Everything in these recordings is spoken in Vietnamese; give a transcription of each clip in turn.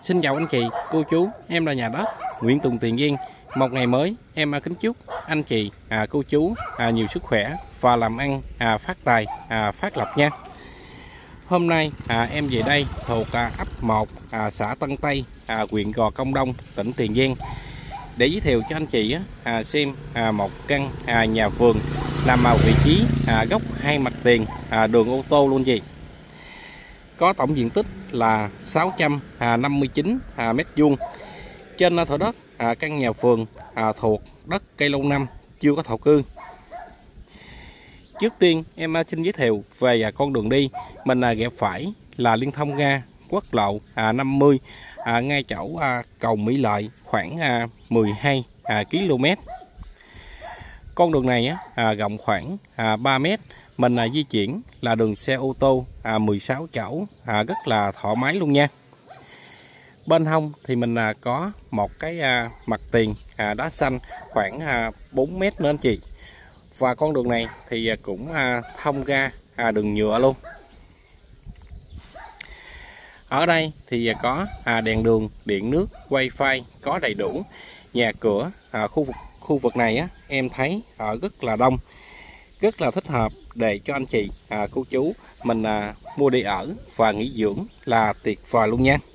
Xin chào anh chị, cô chú, em là nhà đất Nguyễn Tùng Tiền Giang. Một ngày mới, em kính chúc anh chị, cô chú nhiều sức khỏe và làm ăn phát tài, phát lộc nha. Hôm nay em về đây thuộc ấp 1, xã Tân Tây, huyện Gò Công Đông, tỉnh Tiền Giang để giới thiệu cho anh chị xem một căn nhà vườn nằm ở vị trí góc 2 mặt tiền đường ô tô luôn gì. Có tổng diện tích là 659 m². Trên thửa đất căn nhà vườn thuộc đất cây lâu năm, chưa có thổ cư. Trước tiên em xin giới thiệu về con đường đi. Mình ghé phải là liên thông ra quốc lộ 50 ngay chỗ cầu Mỹ Lợi khoảng 12 km. Con đường này rộng khoảng 3 m. Mình di chuyển là đường xe ô tô 16 chỗ, rất là thoải mái luôn nha. Bên hông thì mình có một cái mặt tiền đá xanh khoảng 4 m nữa anh chị. Và con đường này thì cũng thông ra đường nhựa luôn. Ở đây thì có đèn đường, điện nước, wifi có đầy đủ. Nhà cửa khu vực này em thấy rất là đông, rất là thích hợp để cho anh chị cô chú mình mua đi ở và nghỉ dưỡng là tuyệt vời luôn nha.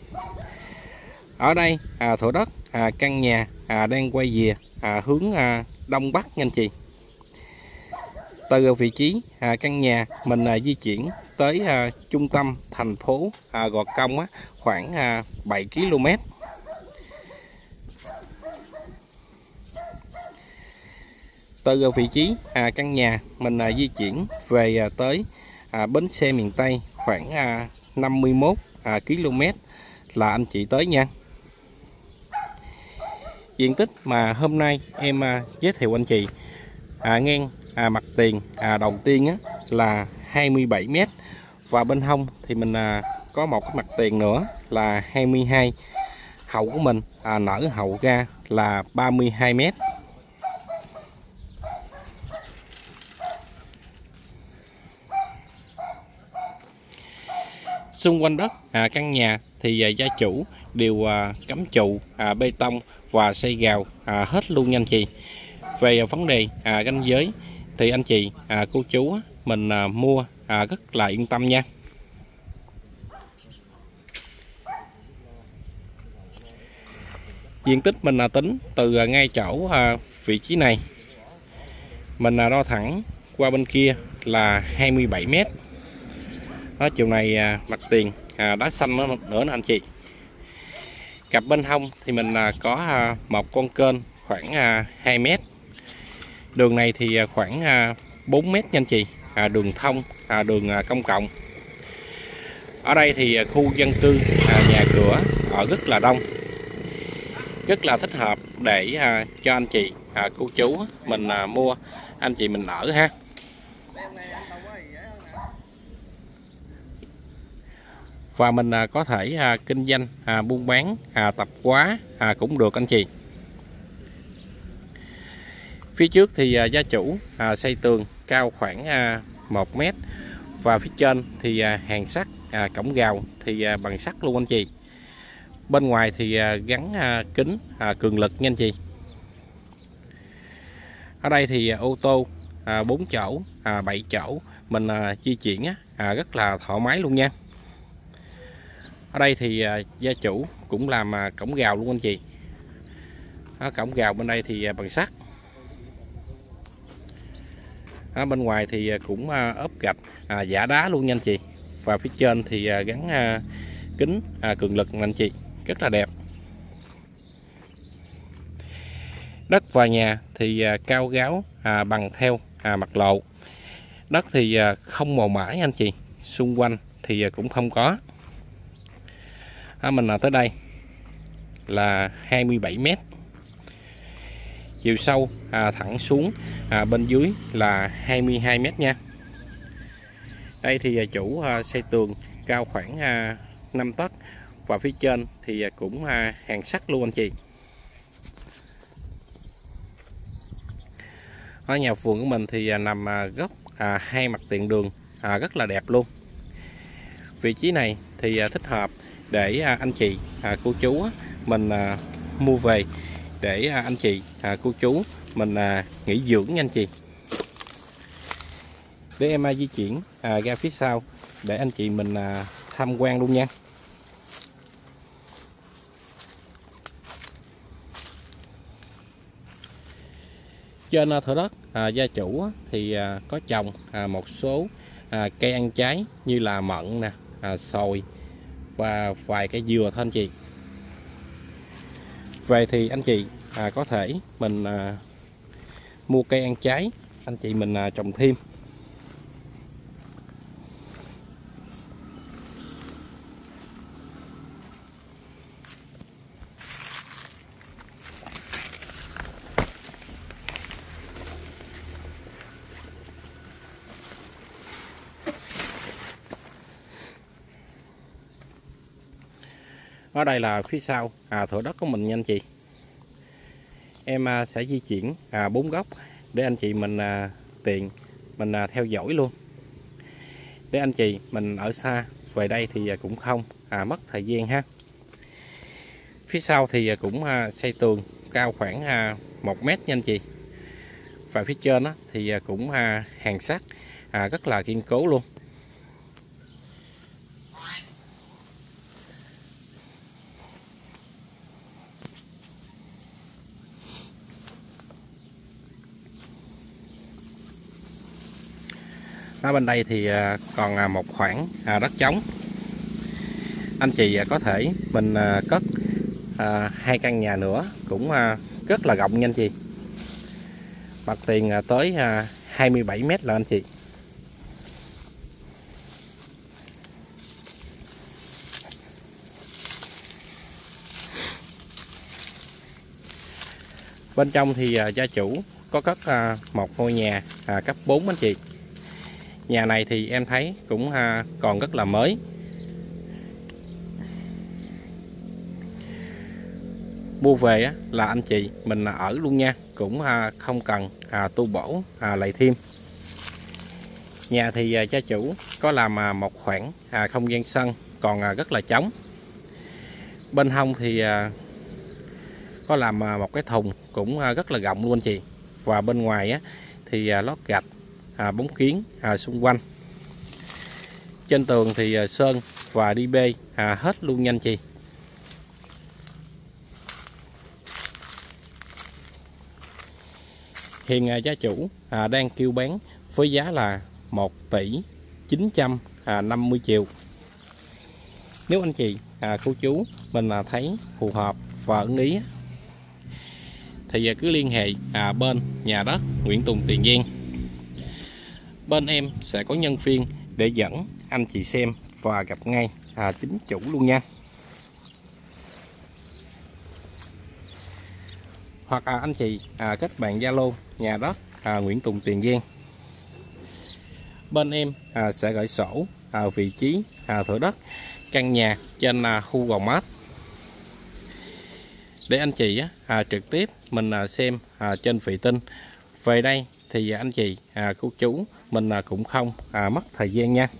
Ở đây thửa đất căn nhà đang quay về hướng đông bắc nha anh chị. Từ vị trí căn nhà mình di chuyển tới trung tâm thành phố Gò Công khoảng 7 km. Từ vị trí căn nhà mình di chuyển về tới bến xe miền Tây khoảng 51 km là anh chị tới nha. Diện tích mà hôm nay em giới thiệu anh chị ngang mặt tiền đầu tiên là 27 m. Và bên hông thì mình có một cái mặt tiền nữa là 22. Hậu của mình nở hậu ra là 32 m. Xung quanh đất căn nhà thì gia chủ đều cắm trụ bê tông và xây rào hết luôn nha anh chị. Về vấn đề ranh giới thì anh chị cô chú mình mua rất là yên tâm nha. Diện tích mình tính từ ngay chỗ vị trí này mình đo thẳng qua bên kia là 27 m. Chiều này mặt tiền đá xanh nữa nè anh chị. Cặp bên hông thì mình có một con kênh khoảng 2 m. Đường này thì khoảng 4 m nha anh chị. Đường thông, đường công cộng. Ở đây thì khu dân cư, nhà cửa ở rất là đông, rất là thích hợp để cho anh chị cô chú mình mua, anh chị mình ở ha. Và mình có thể kinh doanh buôn bán tập quá cũng được anh chị. Phía trước thì gia chủ xây tường cao khoảng 1 m. Và phía trên thì hàng sắt, cổng rào thì bằng sắt luôn anh chị. Bên ngoài thì gắn kính cường lực nha anh chị. Ở đây thì ô tô 4 chỗ, 7 chỗ mình di chuyển rất là thoải mái luôn nha. Ở đây thì gia chủ cũng làm cổng rào luôn anh chị. Cổng rào bên đây thì bằng sắt. Bên ngoài thì cũng ốp gạch giả đá luôn nha anh chị. Và phía trên thì gắn kính cường lực anh chị, rất là đẹp. Đất và nhà thì cao ráo bằng theo mặt lộ. Đất thì không màu mã anh chị, xung quanh thì cũng không có. Mình tới đây là 27 m. Chiều sâu thẳng xuống bên dưới là 22 m nha. Đây thì chủ xây tường cao khoảng 5 tấc. Và phía trên thì cũng hàng sắt luôn anh chị. Ở nhà vườn của mình thì nằm góc 2 mặt tiền đường, rất là đẹp luôn. Vị trí này thì thích hợp để anh chị cô chú mình mua về để anh chị cô chú mình nghỉ dưỡng nha anh chị. Để em di chuyển ra phía sau để anh chị mình tham quan luôn nha. Trên thửa đất gia chủ thì có trồng một số cây ăn trái như là mận nè, sồi và vài cây dừa thôi anh chị. Về thì anh chị có thể mình mua cây ăn trái anh chị mình trồng thêm. Ở đây là phía sau thửa đất của mình nha anh chị. Em sẽ di chuyển 4 góc để anh chị mình tiện mình theo dõi luôn. Để anh chị mình ở xa về đây thì cũng không mất thời gian ha. Phía sau thì cũng xây tường cao khoảng 1 mét nha anh chị. Và phía trên thì cũng hàn sắt rất là kiên cố luôn. Ở bên đây thì còn một khoảng đất trống. Anh chị có thể mình cất 2 căn nhà nữa cũng rất là rộng nha anh chị. Mặt tiền tới 27 mét là anh chị. Bên trong thì gia chủ có cất một ngôi nhà cấp 4 anh chị. Nhà này thì em thấy cũng còn rất là mới. Mua về là anh chị mình ở luôn nha, cũng không cần tu bổ lại thêm. Nhà thì gia chủ có làm một khoảng không gian sân còn rất là trống. Bên hông thì có làm một cái thùng cũng rất là rộng luôn anh chị. Và bên ngoài thì lót gạch bóng kiến xung quanh. Trên tường thì sơn và đi bê hết luôn nha anh chị. Hiện gia chủ đang kêu bán với giá là 1 tỷ 950 triệu. Nếu anh chị cô chú mình thấy phù hợp và ưng ý thì cứ liên hệ bên nhà đất Nguyễn Tùng Tiền Giang. Bên em sẽ có nhân viên để dẫn anh chị xem và gặp ngay chính chủ luôn nha. Hoặc anh chị kết bạn Zalo nhà đất Nguyễn Tùng Tiền Giang. Bên em sẽ gửi sổ vị trí thửa đất căn nhà trên Google Maps để anh chị trực tiếp mình xem trên vệ tinh. Về đây thì anh chị cô chú mình cũng không mất thời gian nha.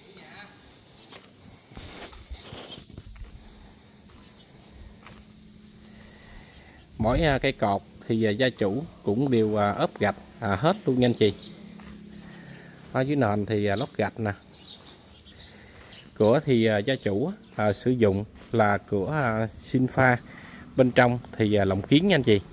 Mỗi cây cột thì gia chủ cũng đều ốp gạch hết luôn nha anh chị. Ở dưới nền thì lót gạch nè. Cửa thì gia chủ sử dụng là cửa xin pha. Bên trong thì lồng kiến nha anh chị.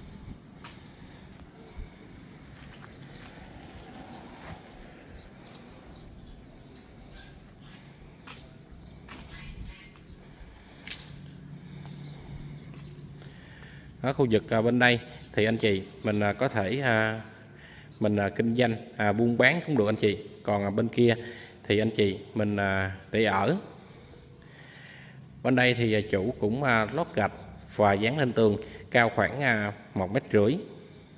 Ở khu vực bên đây thì anh chị mình có thể mình kinh doanh buôn bán cũng được anh chị. Còn bên kia thì anh chị mình để ở. Bên đây thì chủ cũng lót gạch và dán lên tường cao khoảng 1,5 m.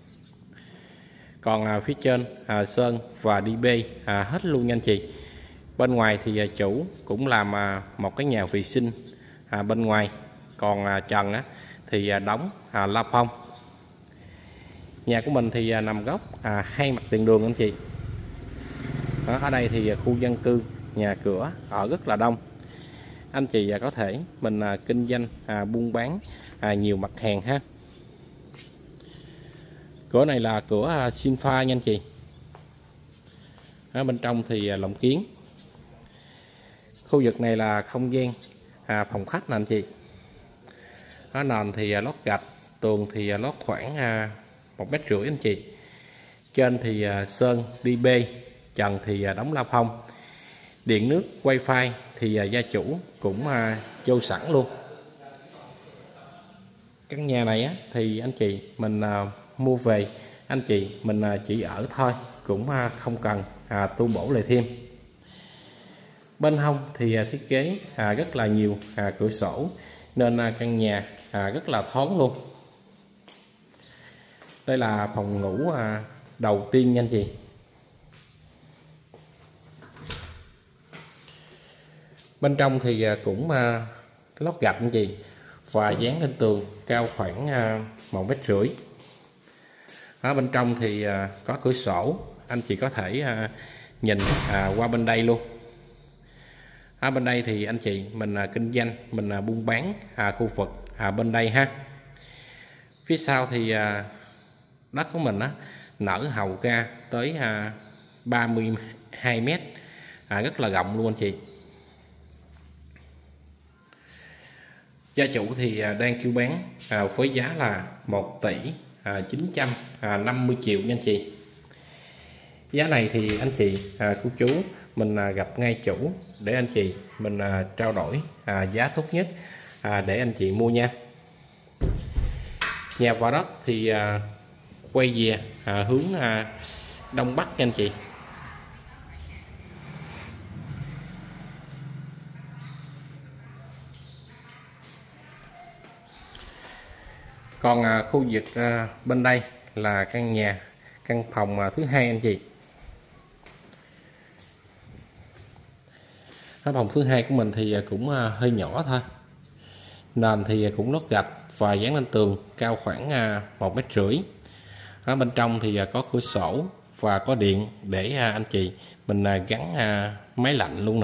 Còn phía trên sơn và đi bê hết luôn nha anh chị. Bên ngoài thì chủ cũng làm một cái nhà vệ sinh bên ngoài. Còn trần thì đóng la phong. Nhà của mình thì nằm góc hai mặt tiền đường anh chị. Ở đây thì khu dân cư, nhà cửa ở rất là đông. anh chị có thể mình kinh doanh buôn bán nhiều mặt hàng ha. Cửa này là cửa Sinfa nha anh chị. Ở bên trong thì lồng kiến. Khu vực này là không gian phòng khách nè anh chị. Ở nền thì lót gạch, tường thì lót khoảng 1,5 m anh chị. Trên thì sơn DB, trần thì đóng la phong. Điện nước wifi thì gia chủ cũng vô sẵn luôn. Căn nhà này thì anh chị mình mua về, anh chị mình chỉ ở thôi, cũng không cần tu bổ lại thêm. Bên hông thì thiết kế rất là nhiều cửa sổ, nên căn nhà rất là thoáng luôn. Đây là phòng ngủ đầu tiên nha anh chị. Bên trong thì cũng lót gạch anh chị, và dán lên tường cao khoảng 1,5 m. Ở bên trong thì có cửa sổ, anh chị có thể nhìn qua bên đây luôn. Ở bên đây thì anh chị mình kinh doanh, mình buôn bán khu vực bên đây ha. Phía sau thì đất của mình nở hầu ra tới 32 m, rất là rộng luôn anh chị. Gia chủ thì đang kêu bán với giá là 1 tỷ 950 triệu nha anh chị. Giá này thì anh chị cô chú mình gặp ngay chủ để anh chị mình trao đổi giá tốt nhất để anh chị mua nha. Nhà vào đất thì quay về hướng đông bắc nha anh chị. Còn khu vực bên đây là căn phòng thứ hai anh chị. Cái phòng thứ hai của mình thì cũng hơi nhỏ thôi. Nền thì cũng lót gạch và dán lên tường cao khoảng 1,5 m. Ở bên trong thì có cửa sổ và có điện để anh chị mình gắn máy lạnh luôn nè.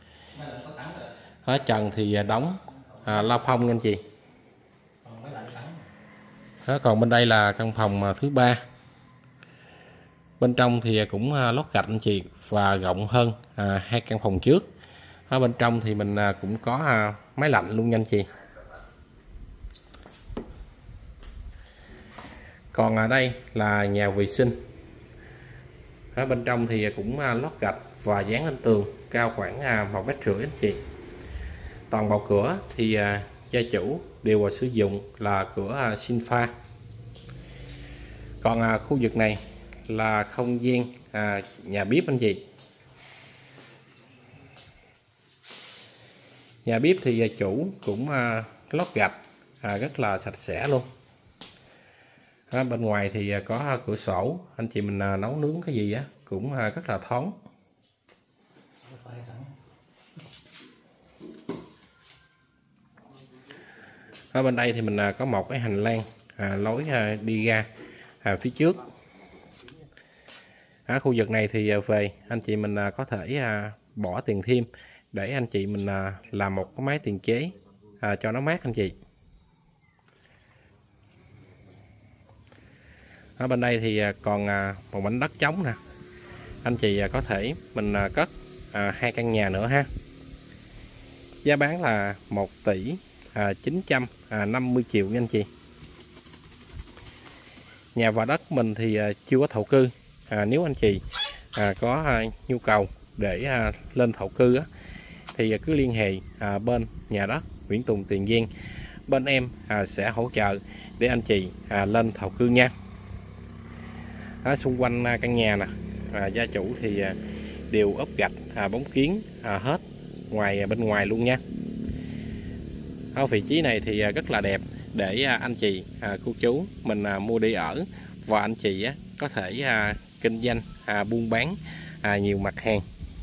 Ở trần thì đóng la phong anh chị. Còn bên đây là căn phòng thứ ba. Bên trong thì cũng lót gạch anh chị và rộng hơn hai căn phòng trước. Ở bên trong thì mình cũng có máy lạnh luôn nha anh chị. Còn ở đây là nhà vệ sinh. Ở bên trong thì cũng lót gạch và dán lên tường cao khoảng 1,5 m anh chị. Toàn bộ cửa thì gia chủ đều sử dụng là cửa Sinfa. Còn khu vực này là không gian nhà bếp anh chị. Nhà bếp thì gia chủ cũng lót gạch rất là sạch sẽ luôn. Bên ngoài thì có cửa sổ, anh chị mình nấu nướng cái gì cũng rất là thoáng. Ở bên đây thì mình có một cái hành lang lối đi ra phía trước. Ở khu vực này thì về anh chị mình có thể bỏ tiền thêm để anh chị mình làm một cái máy tiền chế cho nó mát anh chị. Ở bên đây thì còn một mảnh đất trống nè, anh chị có thể mình cất hai căn nhà nữa ha. Giá bán là 1 tỷ 950 triệu nha anh chị. Nhà và đất mình thì chưa có thổ cư. Nếu anh chị có nhu cầu để lên thổ cư thì cứ liên hệ bên nhà đất Nguyễn Tùng Tiền Giang, bên em sẽ hỗ trợ để anh chị lên thổ cư nha. Ở xung quanh căn nhà nè, gia chủ thì đều ốp gạch bóng kiến hết bên ngoài luôn nha. Ở vị trí này thì rất là đẹp để anh chị cô chú mình mua đi ở, và anh chị có thể kinh doanh buôn bán nhiều mặt hàng.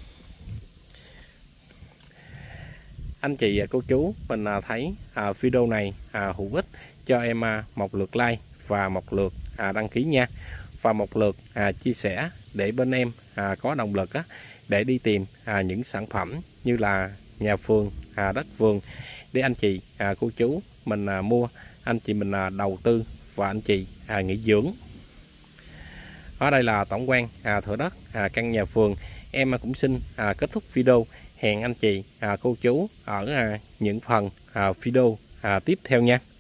Anh chị cô chú mình thấy video này hữu ích, cho em một lượt like và một lượt đăng ký nha, và một lượt chia sẻ để bên em có động lực để đi tìm những sản phẩm như là nhà vườn, đất vườn để anh chị cô chú mình mua, anh chị mình đầu tư và anh chị nghỉ dưỡng. Ở đây là tổng quan thửa đất căn nhà vườn. Em cũng xin kết thúc video. Hẹn anh chị cô chú ở những phần video tiếp theo nha.